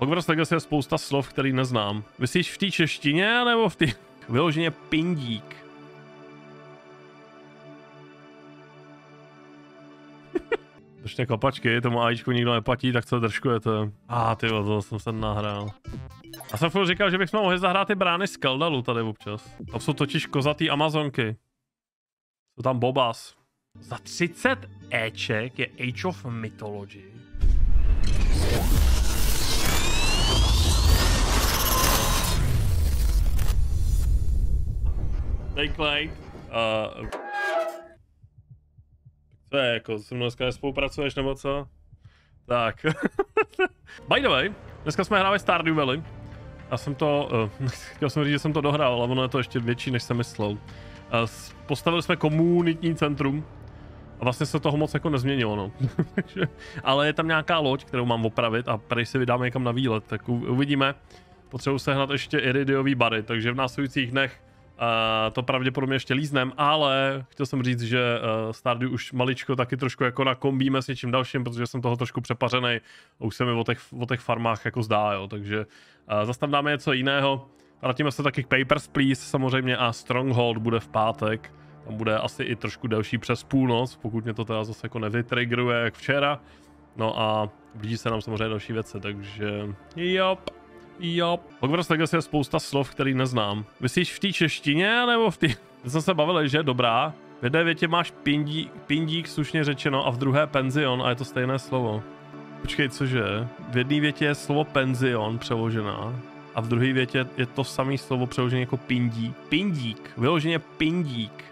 Hogwarts Legacy je spousta slov, který neznám. Myslíš v té češtině, nebo v té vyloženě pindík? Držte kopačky, tomu AIčku nikdo neplatí, tak co držkujete? Tyjo, to jsem se nahrál. Já jsem furt říkal, že bychom mohli zahrát ty brány z Keldalu tady občas. Tam jsou totiž kozatý Amazonky. Jsou tam bobas. Za 30 Eček je Age of Mythology. Take. Co je, jako se mnou dneska nespolupracuješ nebo co? Tak. By the way, dneska jsme hráli Stardew Valley. Já jsem to, chtěl jsem říct, že jsem to dohrál, ale ono je to ještě větší, než jsem myslel. Postavili jsme komunitní centrum a vlastně se toho moc jako nezměnilo, no. Ale je tam nějaká loď, kterou mám opravit a tady si vydáme někam na výlet, tak uvidíme. Potřebuji sehnat ještě iridiový bary, takže v následujících dnech to pravděpodobně ještě líznem, ale chtěl jsem říct, že Stardew už maličko taky trošku jako nakombíme s něčím dalším, protože jsem toho trošku přepařenej a už se mi o těch farmách jako zdá, jo, takže zase tam dáme něco jiného. Vrátíme se taky k Papers, Please samozřejmě a Stronghold bude v pátek, tam bude asi i trošku delší přes půlnoc, pokud mě to teda zase jako nevytriggeruje jak včera, no a blíží se nám samozřejmě další věci, takže Jo. Hogwarts Legacy je spousta slov, který neznám. Myslíš v té češtině, nebo v té... Jsem se bavil, že dobrá. V jedné větě máš pindík, slušně řečeno, a v druhé penzion a je to stejné slovo. Počkej, cože? V jedné větě je slovo penzion přeložená a v druhé větě je to samé slovo přeložené jako pindík. Pindík, vyloženě pindík.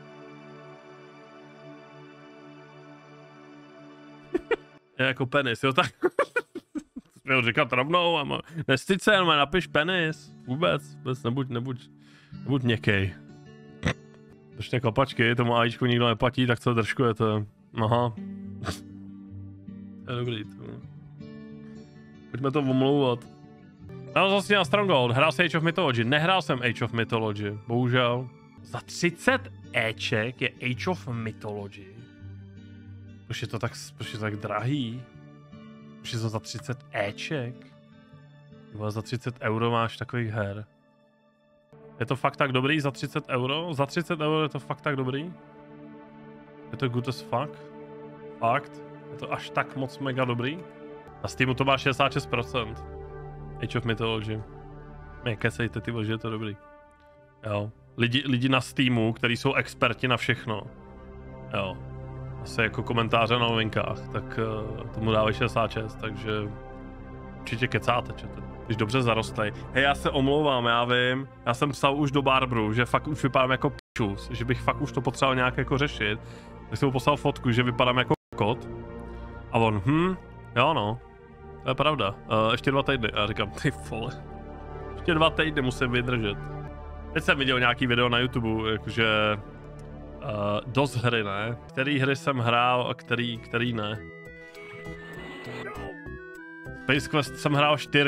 Je jako penis, jo tak? Měl říkat rovnou, a nestyd se, jenom napiš penis. Vůbec nebuď měkkej. Držte kopačky, tomu AIčku nikdo neplatí, tak co držkujete? Aha. To je dobrý. Pojďme to omlouvat. No zase na Stronghold, hrál jsem Age of Mythology, nehrál jsem Age of Mythology, bohužel. Za 30 Eček je Age of Mythology. Proč je to tak drahý? Už je to za 30 Eček? Nebo za 30 euro máš takových her. Je to fakt tak dobrý za 30 euro? Za 30 euro je to fakt tak dobrý? Je to good as fuck? Fakt? Je to až tak moc mega dobrý? Na Steamu to má 66%. Age of Mythology. Nekecejte ty že je to dobrý. Jo. Lidi na Steamu, kteří jsou experti na všechno. Jo. Asi jako komentáře na novinkách, tak tomu dávají 66, takže určitě kecáte, čete. Když dobře zarostlej. Hej, já se omlouvám, já vím, já jsem psal už do Barbru, že fakt už vypadám jako pičus, že bych fakt už to potřeboval nějak jako řešit. Tak jsem mu poslal fotku, že vypadám jako kot. A on, jo no, to je pravda, ještě 2 týdny. A já říkám, ty vole, ještě 2 týdny musím vydržet. Teď jsem viděl nějaký video na YouTube, jakože dost hry, ne? Který hry jsem hrál a který ne. Space Quest jsem hrál 4.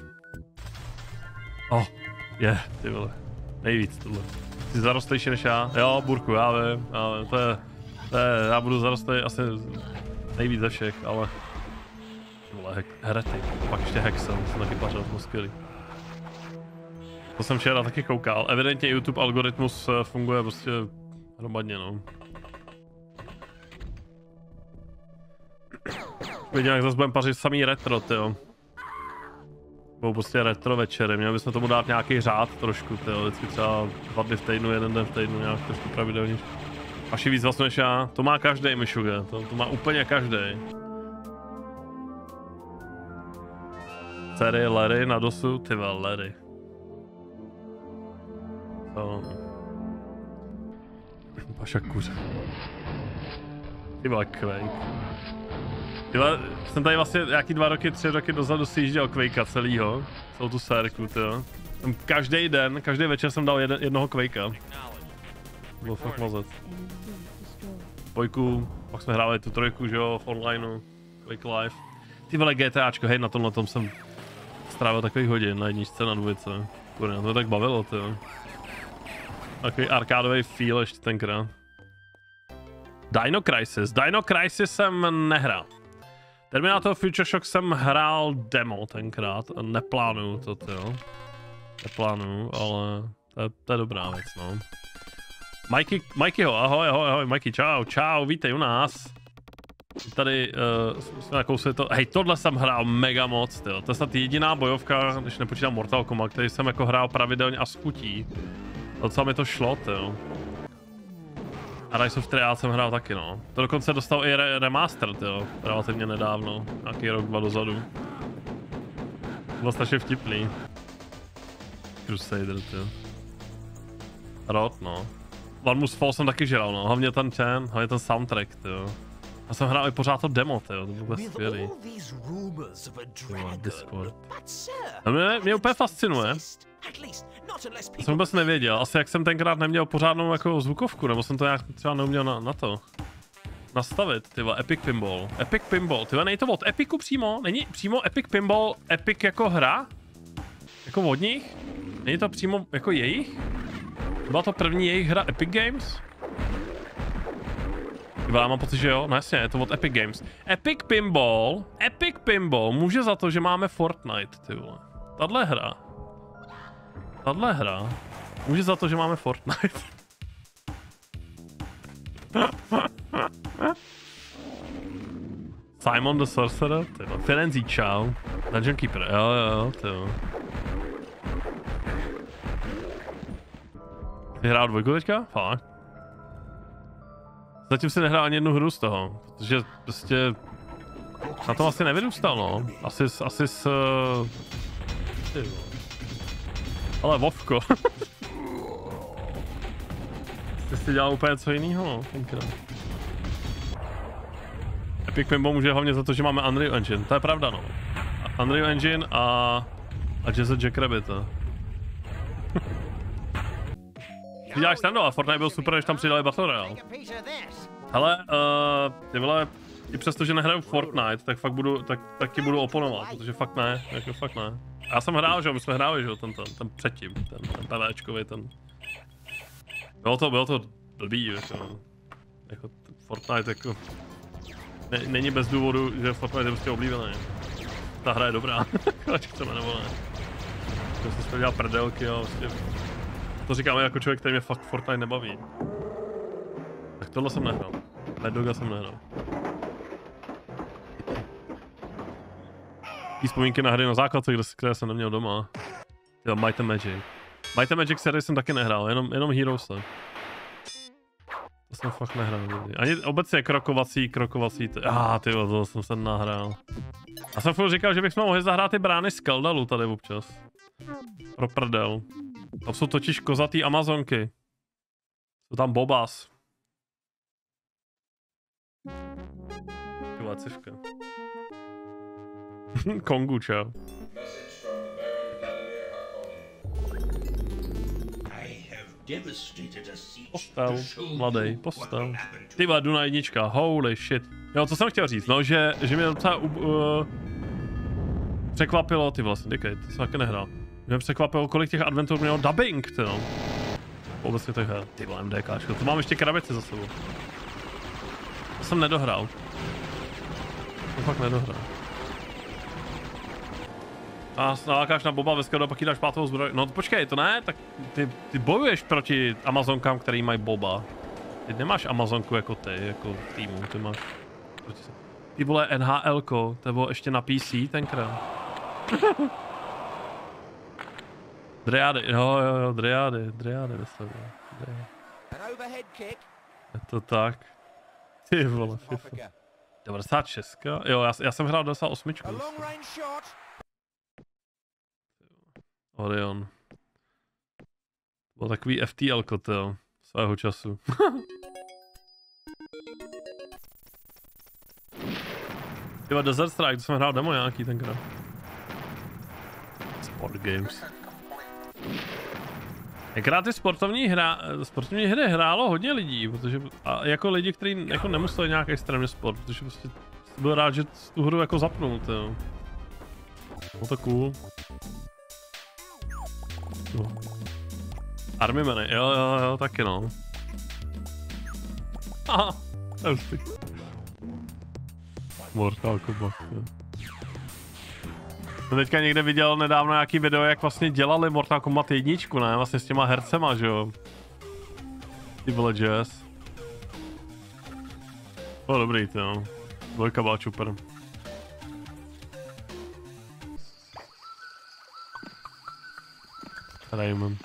Ty vole. Nejvíc tohle. Jsi zarostlejší než já? Jo, Burku, já vím. To je, já budu zarostlej asi nejvíc ze všech, ale... Vole, heretik. Pak ještě Hexel, jsem taky pařil, to skvělý. To jsem včera taky koukal. Evidentně YouTube algoritmus funguje prostě hromadně, no. Vidím, jak zase budeme pařit samý retro, tyjo. Budou prostě retro večery, měli bychom tomu dát nějaký řád trošku, tyjo. Vždycky třeba 2 dny v týdnu, 1 den v týdnu, nějak trošku pravidelně. Až víc vlastně než já, to má každej, Mišuge, to má úplně každej. Série Larry na dosu, ty Larry. Paša kuře. Ty vole, Quake. Tyhle, jsem tady vlastně nějaký 2 roky, 3 roky dozadu sjížděl Quakea celýho. Celou tu sérku, tyjo. Každý den, každý večer jsem dal jednoho Quakea. Bylo fakt mozec. 2, pak jsme hráli tu 3, že jo, v onlineu. Quake Live. Ty vole, GTAčko, hej, na tomhle tom jsem strávil takových hodin, na 1, na 2. Kurňa, to mě tak bavilo, tyjo. Takový arkádový feel ještě tenkrát. Dino Crisis jsem nehrál. Terminator Future Shock jsem hrál demo tenkrát a neplánuju to, jo. Neplánuju, ale to je dobrá věc, no. Mikeyho, ahoj, Mikey, čau, vítej u nás. Tady jsme nakousli to, hej, tohle jsem hrál mega moc, tyjo. To je snad jediná bojovka, když nepočítám Mortal Kombat, který jsem jako hrál pravidelně a s chutí. Docela mi to šlo, tyjo. A Rise of Triad jsem hrál taky, no. To dokonce dostal i remaster, tyjo, relativně nedávno, nějaký rok, 2 dozadu. Bylo strašně vtipný. Crusader, tyjo. Rod, no. One Fall jsem taky žral, no, hlavně ten soundtrack, tyjo. Já jsem hrál i pořád to demo, tyjo, to bylo skvělý. Discord. Mě úplně fascinuje. Já jsem vůbec nevěděl, asi jak jsem tenkrát neměl pořádnou jako zvukovku, nebo jsem to nějak třeba neuměl na to nastavit, tyva, Epic Pinball, tyva, nejde to od Epicu přímo, není přímo Epic Pinball, Epic jako hra? Jako od nich? Není to přímo jako jejich? Byla to první jejich hra Epic Games? Tyva, já mám pocit, že jo, no jasně, je to od Epic Games. Epic Pinball může za to, že máme Fortnite, tyva. Tahle hra může za to, že máme Fortnite. Simon the Sorcerer, tyjo. Firenze, čau. Dungeon Keeper, jo, tyjo. Ty hrál 2 teďka? Fakt. Zatím si nehrál ani jednu hru z toho, protože prostě na tom asi nevyrůstal, no. Asi s... Ale Vovko. Ty jsi dělal úplně co jiného, no, tenkrát. Epic Pinball může hlavně za to, že máme Unreal Engine, to je pravda, no. Unreal Engine a Jazz Jackrabbita. Ty děláš tam, a Fortnite byl super, když tam přidali Battle Royale. Hele, ty vole, i přesto, že nehraju Fortnite, tak fakt taky budu oponovat, protože fakt ne, jako fakt ne. Já jsem hrál, že jo, my jsme hráli, že jo, ten předtím, ten PVčkový, ten... Bylo to blbý, jako Fortnite, jako... Není bez důvodu, že Fortnite je prostě oblíbený. Ta hra je dobrá, ať chceme nebo ne. Prostě jsme dělal prdelky a prostě... To říkáme jako člověk, který mě fakt Fortnite nebaví. Tak tohle jsem nehrál. Mad Doga jsem nehrál. Ty vzpomínky na hry na základce, které jsem neměl doma. Jo, Might and Magic. Might and Magic sérii jsem taky nehrál, jenom Heroes. To jsem fakt nehrál. Ani obecně krokovací, tyjo, to jsem se nahrál. Já jsem furt říkal, že bychom mohli zahrát ty brány z Keldalu tady občas. Pro prdel. Tam jsou totiž kozatý Amazonky. Jsou tam bobas. Tyhle civka. Kongu, čau. Postel, mladej, postel. Ty vole, jdu na jednička, holy shit. Jo, co jsem chtěl říct, no, že mě docela překvapilo, ty vole, Syndicate, to jsem taky nehrál. Mě překvapilo, kolik těch adventur mělo dubbing, ty no. Obecně těch her, ty vole, MDKčko, to mám ještě krabici za sebou. To jsem nedohrál. To fakt nedohrál. A nalákáš na Boba Veska a pak jí dáš pátou zbroj. No počkej, to ne, tak ty bojuješ proti Amazonkám, který mají Boba. Ty nemáš Amazonku jako ty, jako v týmu, ty máš... Ty vole NHLko, to bylo ještě na PC tenkrát. Dryady, jo, Dryady myslím. Je to tak. Ty vole, FIFA. 96, jo, já jsem hrál 98. Orion. Byl takový FTL-ko, tyjo, svého času. Tyba Desert Strike, to jsem hrál demo nějaký tenkrát. Sport Games. Tenkrát ty sportovní hry hrálo hodně lidí, protože a jako lidi, kteří jako nemuseli nějak extrémně sport, protože prostě byl rád, že tu hru jako zapnul, tyjo. Bylo to cool. Army Many, jo, taky no. Aha, to je hustý. Mortal Kombat. Jsem teďka někde viděl nedávno nějaký video, jak vlastně dělali Mortal Kombat 1, ne? Vlastně s těma hercema, že jo? Ty Villagers. Bylo dobrý, to jo. Dvojka byla super. Raymond.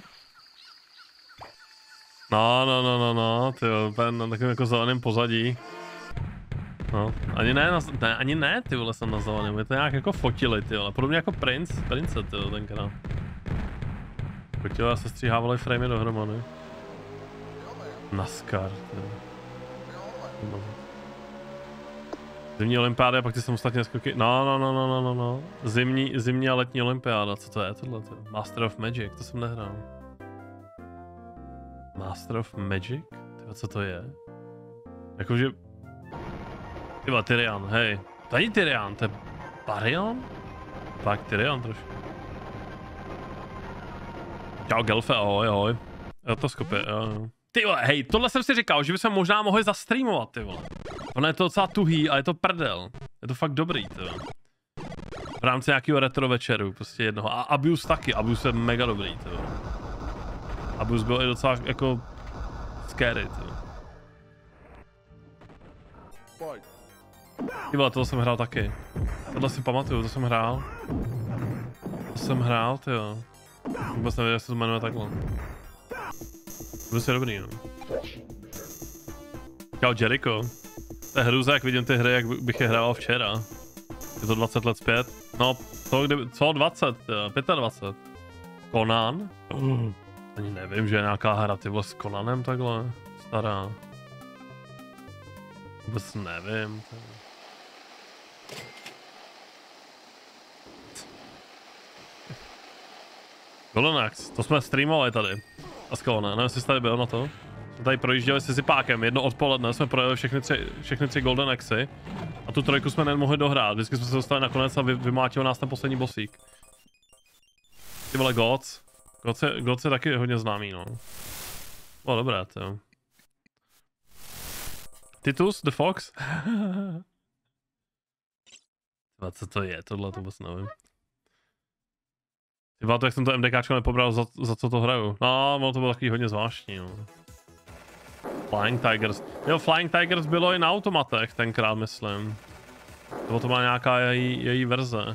No, tyjo, na takovém jako zeleném pozadí. No, ani ne, ty vole, jsem na zeleném, je to nějak jako fotili, ty vole, podobně jako Prince, ty vole, tenkrát. Fotili a se stříhávali framey dohromady. NASCAR, ty vole. Zimní olympiáda a pak ty samostatně skoky, no. Zimní a letní olympiáda, co to je tohle, ty? Master of Magic, to jsem nehrál. Master of Magic? Tyba, co to je? Jakože... Tyba, Tyrion, hej. To není Tyrion, to je Barion? Tak, Tyrion trošku. Čau, Gelfe, ahoj. Jo, to skopě, jo. Ty vole, hej, tohle jsem si říkal, že bychom možná mohli zastreamovat, ty vole. Ono je to docela tuhý, ale je to prdel. Je to fakt dobrý, ty vole. V rámci nějakého retro večeru, prostě jednoho. A Abuse taky, Abuse je mega dobrý, ty vole. Abuse byl i docela jako scary, ty vole. Ty vole, tohle jsem hrál taky. Tohle si pamatuju, to jsem hrál. Ty jo. Vůbec nevím, jak se to jmenuje takhle. To je dobrý, no. Čau Jericho. To je hrůza, jak vidím ty hry, jak bych je hrával včera. Je to 20 let zpět? No, co 20? 25. Conan? Ani nevím, že je nějaká hra, ty vole, s Conanem takhle. Stará. Vůbec nevím. Golden Axe, to jsme streamovali tady. A z Conan, nevím, jestli jsi tady byl na to. Jsme tady projížděli se Zipákem, jedno odpoledne jsme projeli všechny tři Golden Axy. A tu trojku jsme nemohli dohrát, vždycky jsme se dostali nakonec a vymlátil nás ten poslední bossík. Ty vole, Gods je taky hodně známý, no. Bylo dobré, to. Titus, the Fox? Co to je, tohle to vůbec nevím. Tyba to, jak jsem to MDKčko nepobral, za co to hraju. No, to bylo takový hodně zvláštní, no. Flying Tigers. Jo, Flying Tigers bylo i na automatech tenkrát, myslím. To má nějaká její verze.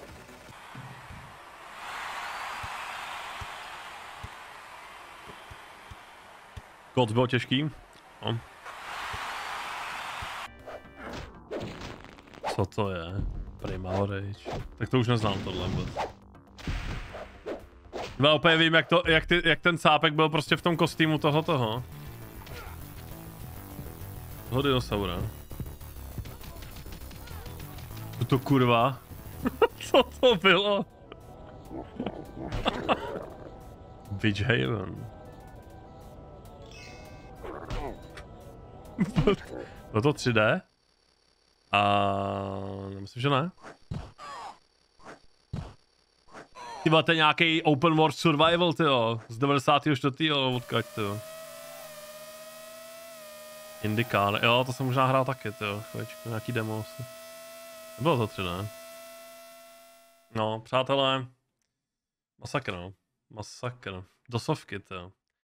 God byl těžký. No. Co to je? Primal Rage. Tak to už neznám tohle vůbec. Já úplně vím, jak ten cápek byl prostě v tom kostýmu toho. Toho dinosaura. Co to kurva? Co to bylo? Witch Haven. Bylo to 3D? Myslím, že ne. Ty máte nějaký open world survival, tyjo, z 94. odkaď, tyjo. Indikán, jo, to jsem možná hrál taky, tyjo, chvíličku, nějaký demo asi. Nebylo to 3D. No, přátelé, masakr, no. Masakr. Dosovky, tyjo.